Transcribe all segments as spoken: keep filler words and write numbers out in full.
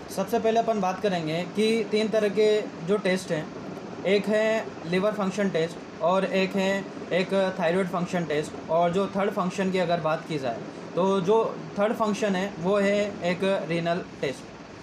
सबसे पहले अपन बात करेंगे कि तीन तरह के जो टेस्ट हैं, एक है लिवर फंक्शन टेस्ट और एक है एक थायराइड फंक्शन टेस्ट, और जो थर्ड फंक्शन की अगर बात की जाए तो जो थर्ड फंक्शन है वो है एक रीनल टेस्ट,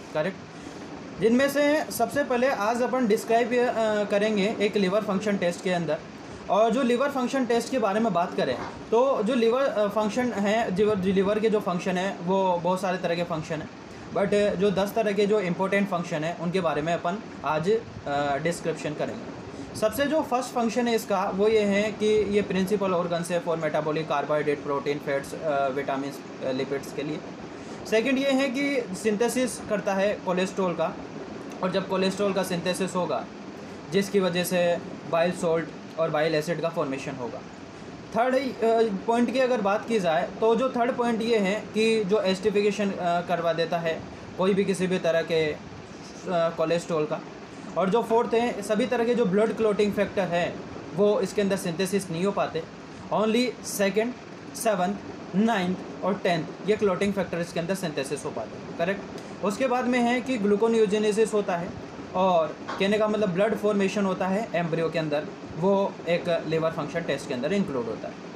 करेक्ट। जिनमें से सबसे पहले आज अपन डिस्क्राइब करेंगे एक लिवर फंक्शन टेस्ट के अंदर। और जो लिवर फंक्शन टेस्ट के बारे में बात करें तो जो लिवर फंक्शन है, जो लिवर के जो फंक्शन है वो बहुत सारे तरह के फंक्शन हैं, बट जो दस तरह के जो इम्पोर्टेंट फंक्शन है उनके बारे में अपन आज डिस्क्रिप्शन करेंगे। सबसे जो फर्स्ट फंक्शन है इसका वो ये है कि ये प्रिंसिपल ऑर्गन्स है for metabolic carbohydrate, protein, fats, vitamin, lipids के लिए। सेकंड ये है कि सिंथेसिस करता है कोलेस्ट्रॉल का, और जब कोलेस्ट्रॉल का सिंथेसिस होगा जिसकी वजह से बाइल सॉल्ट और बाइल एसिड का फॉर्मेशन होगा। थर्ड पॉइंट की अगर बात की जाए तो जो थर्ड पॉइंट ये है कि जो एसिडिफिकेशन करवा देता है कोई भी किसी भी तरह के कोलेस्ट्रॉल का। और जो फोर्थ है, सभी तरह के जो ब्लड क्लॉटिंग फैक्टर है वो इसके अंदर सिंथेसिस नहीं हो पाते। ओनली सेकंड, सेवन्थ, नाइन्थ और टेंथ ये क्लॉटिंग फैक्टर इसके अंदर सिंथेसिस हो पाते हैं, करेक्ट। उसके बाद में है कि ग्लूकोनियोजेनेसिस होता है, और कहने का मतलब ब्लड फॉर्मेशन होता है एम्ब्रियो के अंदर, वो एक लिवर फंक्शन टेस्ट के अंदर इंक्लूड होता है।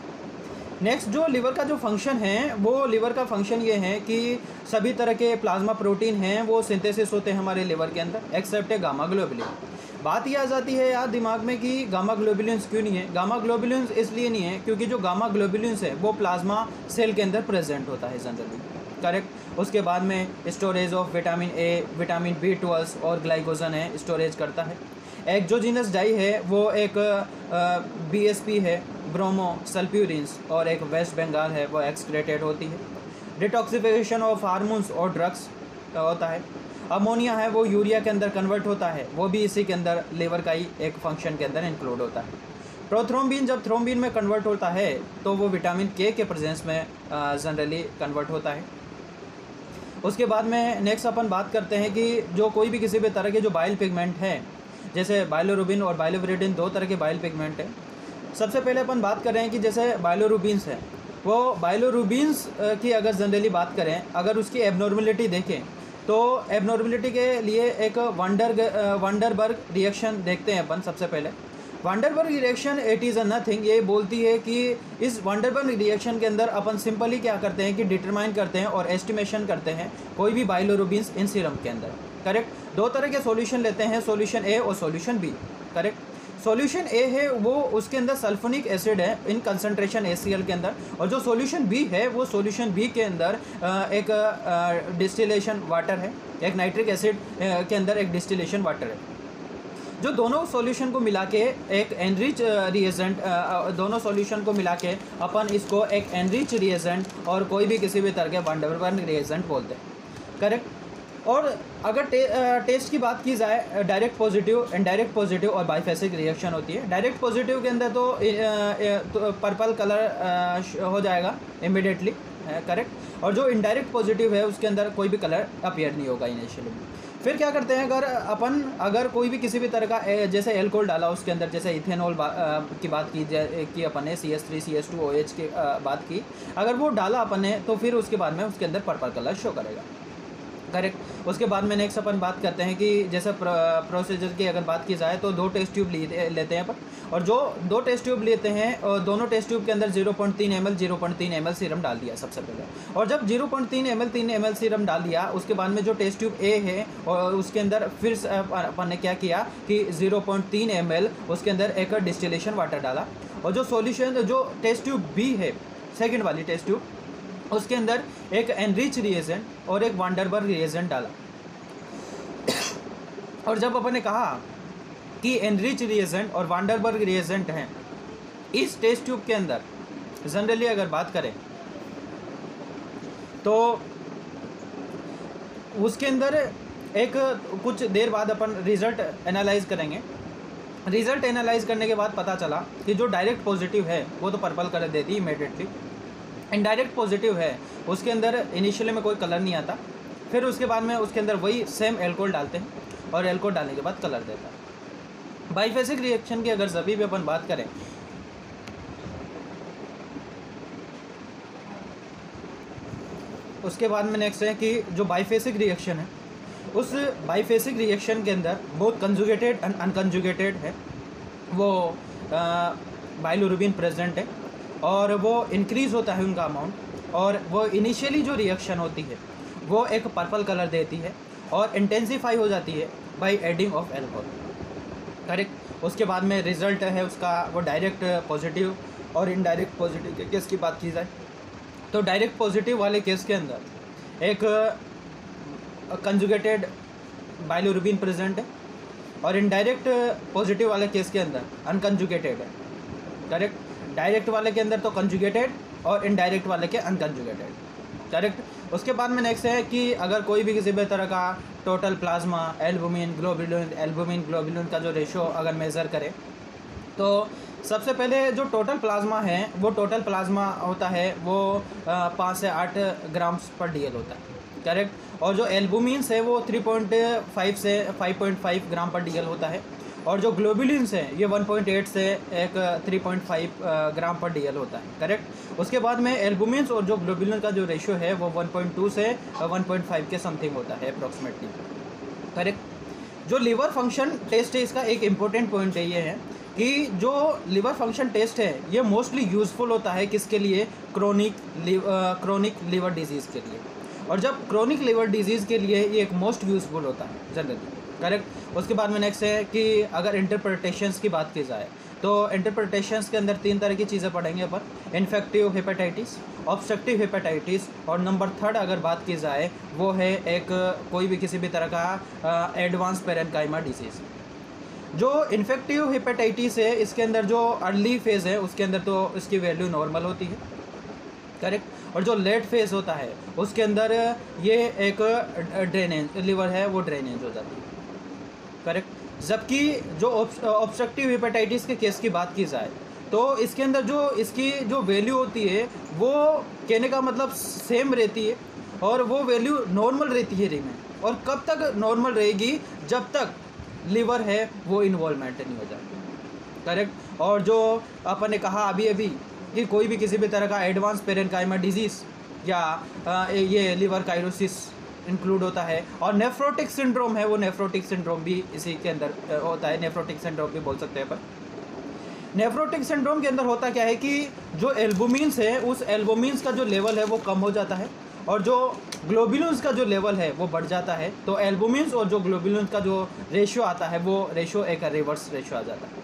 नेक्स्ट जो लिवर का जो फंक्शन है वो लिवर का फंक्शन ये है कि सभी तरह के प्लाज्मा प्रोटीन हैं वो सिंथेसिस होते हैं हमारे लिवर के अंदर, एक्सेप्ट है गामा ग्लोबुलिन। बात ये आ जाती है यार दिमाग में कि गामा ग्लोबुलिन्स क्यों नहीं है। गामा ग्लोबुलिन्स इसलिए नहीं है क्योंकि जो गामा ग्लोबुलिन्स है वो प्लाज्मा सेल के अंदर प्रेजेंट होता है जनरली, करेक्ट। उसके बाद में storage of vitamin A, vitamin B twelve और ग्लाइकोजन है, स्टोरेज करता है। एक्सोजीनस डाई है वो एक बी एस पी है, ब्रोमो सल्फ्यूरिन्स, और एक वेस्ट बंगाल है वो एक्सक्रेटेड होती है। डिटॉक्सिफिकेशन ऑफ हार्मोन्स और ड्रग्स होता है। अमोनिया है वो यूरिया के अंदर कन्वर्ट होता है, वो भी इसी के अंदर लिवर का ही एक फंक्शन के अंदर इंक्लूड होता है। प्रोथ्रोम्बिन जब थ्रोम्बिन में कन्वर्ट होता है तो वो विटामिन के के प्रेजेंस में जनरली कन्वर्ट होता है। उसके बाद में नेक्स्ट अपन बात करते हैं कि जो कोई भी किसी भी तरह के जो बाइल पिगमेंट है, जैसे बाइलोरुबिन और बाइलोविरिडिन दो तरह के बाइल पिगमेंट है। सबसे पहले अपन बात कर रहे हैं कि जैसे बाइलोरुबिन्स है, वो बाइलोरुबिन्स की अगर जनरली बात करें, अगर उसकी एबनॉर्मलिटी देखें तो एबनॉर्मलिटी के लिए एक वंडर वंडरबर्ग रिएक्शन देखते हैं अपन। सबसे पहले Vandenbergh reaction it is a nothing, ये बोलती है कि इस वंडरबर्ग रिएक्शन के अंदर अपन सिंपली क्या करते हैं कि डिटरमाइन करते हैं और एस्टिमेशन करते हैं कोई भी बाइलोरुबिन्स इन सीरम के अंदर, करेक्ट। दो तरह के सॉल्यूशन लेते हैं, सॉल्यूशन ए और solution B, correct. Solution A है वो उसके अंदर सल्फोनिक एसिड है in concentration A C L के अंदर, और जो सॉल्यूशन बी है वो सॉल्यूशन बी के अंदर एक डिस्टिलेशन वाटर है, एक नाइट्रिक एसिड के अंदर एक डिस्टिलेशन वाटर है। जो दोनों सॉल्यूशन को मिला के एक एनरिच रिएजेंट, दोनों सॉल्यूशन को मिला के अपन इसको एक एनरिच रिएजेंट और कोई भी किसी भी तरह के वंडरबर्ग रिएजेंट बोलते हैं, करेक्ट। और अगर टे, टेस्ट की बात की जाए, डायरेक्ट पॉजिटिव, इनडायरेक्ट पॉजिटिव और बाइफेसिक रिएक्शन होती है। डायरेक्ट पॉजिटिव के अंदर तो, तो पर्पल कलर हो जाएगा इमिडिएटली, करेक्ट। और जो इनडायरेक्ट पॉजिटिव है उसके अंदर कोई भी कलर अपीयर नहीं होगा इनिशियली। फिर क्या करते हैं, अगर अपन अगर कोई भी किसी भी तरह का जैसे एल्कोहल डाला उसके अंदर, जैसे इथेनॉल बा, की बात की जाए कि अपन ने C S three C S two O H की बात की, अगर वो डाला अपन ने तो फिर उसके बाद में उसके अंदर पर्पल कलर शो करेगा, करेक्ट। उसके बाद में नेक्स्ट अपन बात करते हैं कि जैसे प्रोसीजर की अगर बात की जाए तो दो टेस्ट ट्यूब लेते हैं अपन, और जो दो टेस्ट ट्यूब लेते हैं और दोनों टेस्ट ट्यूब के अंदर zero point three M L zero point three M L serum डाल दिया सबसे पहले। और जब zero point three M L तीन एम एल सीरम डाल दिया उसके बाद में जो टेस्ट ट्यूब ए है और उसके अंदर फिर अपन ने क्या किया कि zero point three M L उसके अंदर एक डिस्टिलेशन वाटर डाला, और जो सॉल्यूशन जो टेस्ट ट्यूब बी है सेकेंड वाली टेस्ट ट्यूब उसके अंदर एक एनरिच रिएजेंट और एक वंडरबर्ग रिएजेंट डाला। और जब अपन ने कहा कि एनरिच रिएजेंट और वंडरबर्ग रिएजेंट हैं इस टेस्ट ट्यूब के अंदर, जनरली अगर बात करें तो उसके अंदर एक कुछ देर बाद अपन रिज़ल्ट एनालाइज करेंगे। रिज़ल्ट एनालाइज करने के बाद पता चला कि जो डायरेक्ट पॉजिटिव है वो तो पर्पल कलर देती इमीडिएटली, इनडायरेक्ट पॉजिटिव है उसके अंदर इनिशियली में कोई कलर नहीं आता, फिर उसके बाद में उसके अंदर वही सेम एल्कोहल डालते हैं और एल्कोहल डालने के बाद कलर देता है। बाइफेसिक रिएक्शन की अगर सभी भी अपन बात करें उसके बाद में नेक्स्ट है कि जो बाइफेसिक रिएक्शन है उस बाइफेसिक रिएक्शन के अंदर बोथ कंजुगेटेड एंड अनकंजुगेटेड है वो बाइलोरुबिन प्रेजेंट है, और वो इंक्रीज़ होता है उनका अमाउंट, और वो इनिशियली जो रिएक्शन होती है वो एक पर्पल कलर देती है और इंटेंसिफाई हो जाती है by adding of alcohol, correct. उसके बाद में रिजल्ट है उसका वो डायरेक्ट पॉजिटिव और इनडायरेक्ट पॉजिटिव के केस की बात की जाए तो डायरेक्ट पॉजिटिव वाले केस के अंदर एक कंजुगेटेड बाइलोरुबिन प्रेजेंट है, और इनडायरेक्ट पॉजिटिव वाले केस के अंदर अनकंजुगेटेड है, करेक्ट। डायरेक्ट वाले के अंदर तो कंजुगेटेड और इनडायरेक्ट वाले के अनकंजुगेटेड, करेक्ट। उसके बाद में नेक्स्ट है कि अगर कोई भी किसी भी तरह का total plasma albumin globulin albumin globulin का जो रेशो अगर मेज़र करें तो सबसे पहले जो टोटल प्लाज्मा है वो टोटल प्लाज्मा होता है वो पाँच से आठ ग्राम्स पर डी एल होता है, करेक्ट। और जो एल्बुमिन्स है वो थ्री पॉइंट फाइव से five point five gram per D L होता है, और जो ग्लोबुलिन्स हैं ये वन पॉइंट एट से एक three point five gram per D L होता है, करेक्ट। उसके बाद में एल्बुमिन्स और जो ग्लोबुलिन का जो रेशियो है वो वन पॉइंट टू से वन पॉइंट फाइव के समथिंग होता है अप्रॉक्सीमेटली, करेक्ट। जो लिवर फंक्शन टेस्ट है इसका एक इम्पोर्टेंट पॉइंट ये है कि जो लिवर फंक्शन टेस्ट है ये मोस्टली यूज़फुल होता है किसके लिए, क्रोनिक क्रोनिक लिवर डिजीज़ के लिए, और जब क्रोनिक लिवर डिजीज़ के लिए ये एक मोस्ट यूज़फुल होता है जनरली, करेक्ट। उसके बाद में नेक्स्ट है कि अगर इंटरप्रिटेशंस की बात की जाए तो इंटरप्रिटेशंस के अंदर तीन तरह की चीज़ें पढ़ेंगे अपन, इन्फेक्टिव हेपेटाइटिस, ऑब्स्ट्रक्टिव हेपेटाइटिस, और नंबर थर्ड अगर बात की जाए वो है एक कोई भी किसी भी तरह का एडवांस पेरेन्काइमा डिजीज़। जो इन्फेक्टिव हेपेटाइटिस है इसके अंदर जो अर्ली फेज़ है उसके अंदर तो इसकी वैल्यू नॉर्मल होती है, करेक्ट। और जो लेट फेज़ होता है उसके अंदर ये एक ड्रेनेज लिवर है वो ड्रेनेज हो जाती है, करेक्ट। जबकि जो ऑब्स्ट्रक्टिव हेपेटाइटिस के केस की बात की जाए तो इसके अंदर जो इसकी जो वैल्यू होती है वो कहने का मतलब सेम रहती है, और वो वैल्यू नॉर्मल रहती है रिमेन, और कब तक नॉर्मल रहेगी, जब तक लिवर है वो इन्वॉल्वमेंट नहीं हो जाती, करेक्ट। और जो अपन ने कहा अभी अभी कि कोई भी किसी भी तरह का एडवांस पेरेन्काइमा डिजीज़ या आ, ये लिवर कायरोसिस इंक्लूड होता है, और नेफ्रोटिक सिंड्रोम है वो नेफ्रोटिक सिंड्रोम भी इसी के अंदर होता है, नेफ्रोटिक सिंड्रोम भी बोल सकते हैं पर। नेफ्रोटिक सिंड्रोम के अंदर होता क्या है कि जो एल्बुमिन्स है उस एल्बुमिन्स का जो लेवल है वो कम हो जाता है, और जो ग्लोबुलिन्स का जो लेवल है वो बढ़ जाता है, तो एल्बुमिन्स और जो ग्लोबुलिन्स का जो रेशियो आता है वो रेशियो एक रिवर्स रेशियो आ जाता है,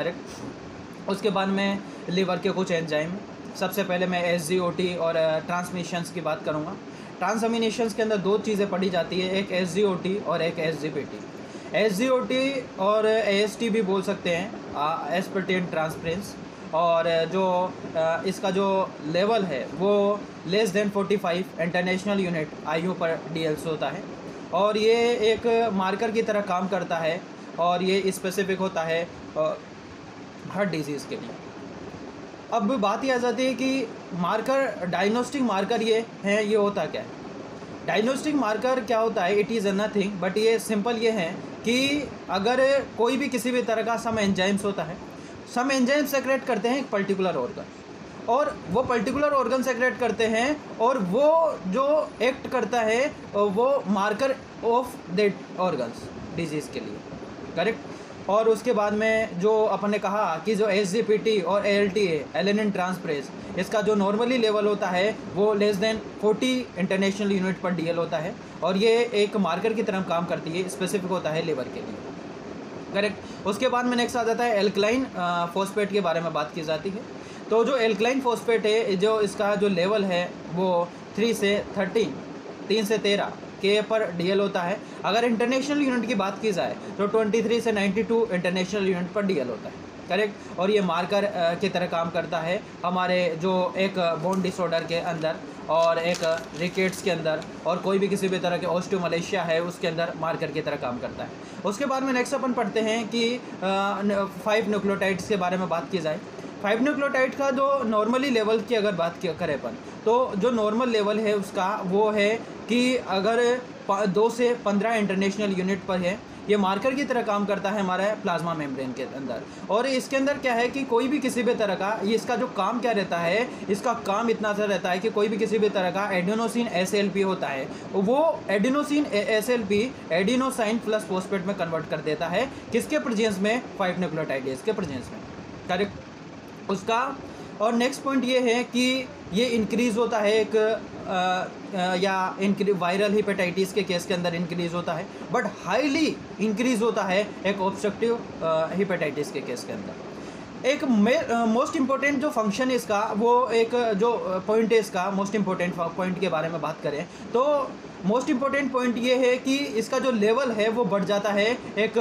करेक्ट। उसके बाद में लिवर के कुछ एंजाइम, सबसे पहले मैं एस जी ओ टी और ट्रांसमिशंस की बात करूँगा। ट्रांसअमीनेशंस के अंदर दो चीज़ें पढ़ी जाती है, एक एस जी ओ टी और एक S G P T. S G O T और ए एस टी भी बोल सकते हैं, एस्पर्टेन ट्रांसफरेंस, और जो इसका जो लेवल है वो less than forty five international unit I U per D L होता है, और ये एक मार्कर की तरह काम करता है, और ये स्पेसिफिक होता है हर डिजीज़ के लिए। अब बात ये आ जाती है कि मार्कर, डायग्नोस्टिक मार्कर ये है, ये होता क्या है। डायग्नोस्टिक मार्कर क्या होता है, इट इज़ नथिंग बट ये सिंपल ये है कि अगर कोई भी किसी भी तरह का सम एंजाइम्स होता है, सम एंजाइम सेक्रेट करते हैं एक पर्टिकुलर ऑर्गन, और वो पर्टिकुलर ऑर्गन सेक्रेट करते हैं, और वो जो एक्ट करता है वो marker of that organs disease के लिए, करेक्ट। और उसके बाद में जो अपन ने कहा कि जो एस जी पी टी और ए एल टी है, एलेनिन ट्रांसफरेज, इसका जो नॉर्मली लेवल होता है वो less than forty international unit per D L होता है, और ये एक मार्कर की तरह काम करती है, स्पेसिफिक होता है लिवर के लिए, करेक्ट। उसके बाद में नेक्स्ट आ जाता है एल्कलाइन फॉस्फेट के बारे में बात की जाती है। तो जो एल्कलाइन फॉस्फेट है, जो इसका जो लेवल है वो थ्री से थर्टीन तीन से तेरह के पर डी एल होता है। अगर इंटरनेशनल यूनिट की बात की जाए तो तेईस से बानवे international unit per D L होता है, करेक्ट। और ये मार्कर की तरह काम करता है हमारे जो एक बोन डिसऑर्डर के अंदर, और एक रिकेट्स के अंदर, और कोई भी किसी भी तरह के ऑस्टियोमलेशिया है उसके अंदर मार्कर की तरह काम करता है। उसके बाद में नेक्स्ट अपन पढ़ते हैं कि फाइव न्यूक्लियोटाइड्स के बारे में बात की जाए। फाइव न्यूक्लियोटाइड का जो नॉर्मली लेवल की अगर बात करें अपन, तो जो नॉर्मल लेवल है उसका वो है कि अगर दो से पंद्रह इंटरनेशनल यूनिट पर है ये मार्कर की तरह काम करता है हमारे प्लाज्मा मेम्ब्रेन के अंदर। और इसके अंदर क्या है कि कोई भी किसी भी तरह का, ये इसका जो काम क्या रहता है, इसका काम इतना सा रहता है कि कोई भी किसी भी तरह का एडिनोसिन एस एल पी होता है, वो adenosine S L P adenosine plus phosphate में कन्वर्ट कर देता है, किसके प्रेजेंस में, फाइव न्यूक्लियोटाइड के प्रेजेंस में, करेक्ट उसका। और नेक्स्ट पॉइंट ये है कि ये इंक्रीज़ होता है एक आ, आ, या इंक्री वायरल हिपेटाइटिस के केस के अंदर इंक्रीज़ होता है, बट हाईली इंक्रीज़ होता है एक ऑब्स्ट्रक्टिव हिपेटाइटिस के केस के अंदर। एक मोस्ट इम्पोर्टेंट जो फंक्शन है इसका, वो एक जो पॉइंट है इसका, मोस्ट इम्पोर्टेंट पॉइंट के बारे में बात करें तो मोस्ट इम्पोर्टेंट पॉइंट ये है कि इसका जो लेवल है वो बढ़ जाता है एक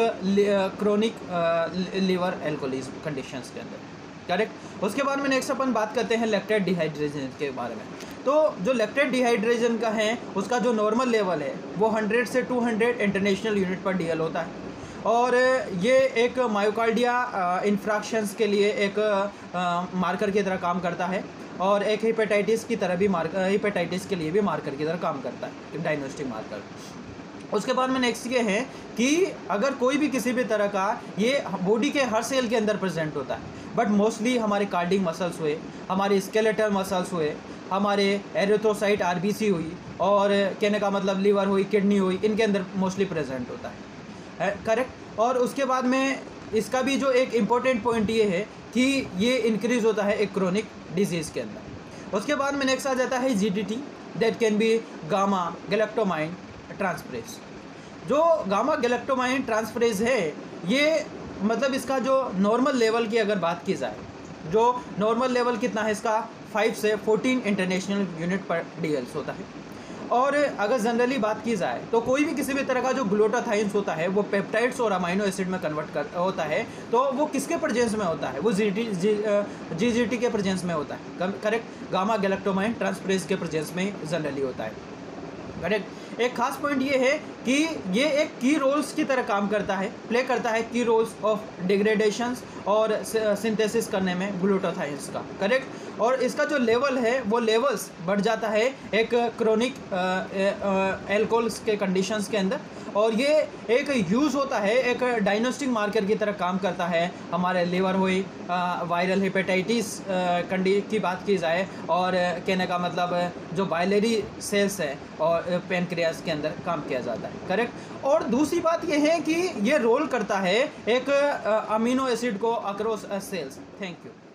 क्रोनिक लीवर एल्कोहलिज्म कंडीशंस के अंदर, करेक्ट। उसके बाद में नेक्स्ट अपन बात करते हैं लैक्टेट डिहाइड्रेशन के बारे में। तो जो लैक्टेट डिहाइड्रेशन का है, उसका जो नॉर्मल लेवल है वो हंड्रेड से two hundred international unit per DL होता है, और ये एक मायोकार्डिया इन्फ्रैक्शंस के लिए एक मार्कर की तरह काम करता है, और एक हिपेटाइटिस की तरह भी मार्कर, हिपेटाइटिस के लिए भी मार्कर की तरह काम करता है, डायग्नोस्टिक मार्कर। उसके बाद में नेक्स्ट ये है कि अगर कोई भी किसी भी तरह का, ये बॉडी के हर सेल के अंदर प्रेजेंट होता है, बट मोस्टली हमारे कार्डियक मसल्स हुए, हमारे स्केलेटल मसल्स हुए, हमारे एरिथ्रोसाइट आरबीसी हुई, और कहने का मतलब लीवर हुई, किडनी हुई, इनके अंदर मोस्टली प्रेजेंट होता है, करेक्ट। और उसके बाद में इसका भी जो एक इम्पोर्टेंट पॉइंट ये है कि ये इंक्रीज़ होता है एक क्रोनिक डिजीज़ के अंदर। उसके बाद में नेक्स्ट आ जाता है G D T, that can be gamma गैलेक्टोमाइन ट्रांसफरेज। जो गामा गैलेक्टोमाइन ट्रांसफरेज है, ये मतलब इसका जो नॉर्मल लेवल की अगर बात की जाए, जो नॉर्मल लेवल कितना है इसका, फाइव से फोर्टीन इंटरनेशनल यूनिट पर डीएल्स होता है। और अगर जनरली बात की जाए तो कोई भी किसी भी तरह का जो ग्लूटाथाइन्स होता है वो पेप्टाइड्स और अमाइनो एसिड में कन्वर्ट कर होता है, तो वो किसके प्रेजेंस में होता है, वो G T G G T के प्रेजेंस में होता है, करेक्ट। गामा गैलेक्टोमाइन ट्रांसफरेज के प्रेजेंस में जनरली होता है, करेक्ट। एक खास पॉइंट ये है कि ये एक की रोल्स की तरह काम करता है, प्ले करता है की रोल्स ऑफ डिग्रेडेशंस और सिंथेसिस करने में ग्लूटाथाइन्स का, करेक्ट। और इसका जो लेवल है वो लेवल्स बढ़ जाता है एक क्रोनिक एल्कोहल्स के कंडीशंस के अंदर, और ये एक यूज़ होता है एक डायग्नोस्टिक मार्कर की तरह काम करता है हमारे लीवर हुई, वायरल हेपेटाइटिस कंडी की बात की जाए, और कहने का मतलब जो बाइलरी सेल्स है और पेनक्रियास के अंदर काम किया जाता है, करेक्ट। और दूसरी बात ये है कि ये रोल करता है एक अमीनो एसिड को अक्रॉस सेल्स। Thank you.